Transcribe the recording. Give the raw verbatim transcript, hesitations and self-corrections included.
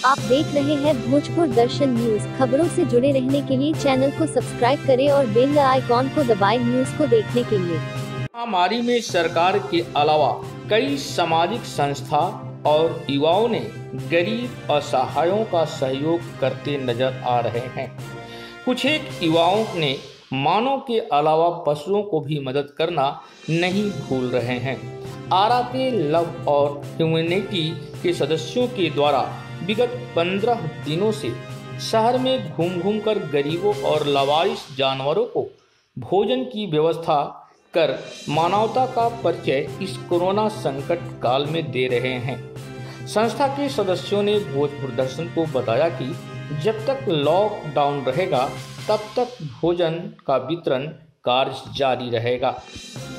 आप देख रहे हैं भोजपुर दर्शन न्यूज। खबरों से जुड़े रहने के लिए चैनल को सब्सक्राइब करें और बेल आइकॉन को दबाएं न्यूज को देखने के लिए। महामारी में सरकार के अलावा कई सामाजिक संस्था और युवाओं ने गरीब असहायों का सहयोग करते नजर आ रहे हैं। कुछ एक युवाओं ने मानव के अलावा पशुओं को भी मदद करना नहीं भूल रहे हैं। आरा के लव और ह्यूमैनिटी के सदस्यों के द्वारा विगत पंद्रह दिनों से शहर में घूम घूम कर गरीबों और लावारिस जानवरों को भोजन की व्यवस्था कर मानवता का परिचय इस कोरोना संकट काल में दे रहे हैं। संस्था के सदस्यों ने भोजपुर दर्शन को बताया कि जब तक लॉकडाउन रहेगा तब तक भोजन का वितरण कार्य जारी रहेगा।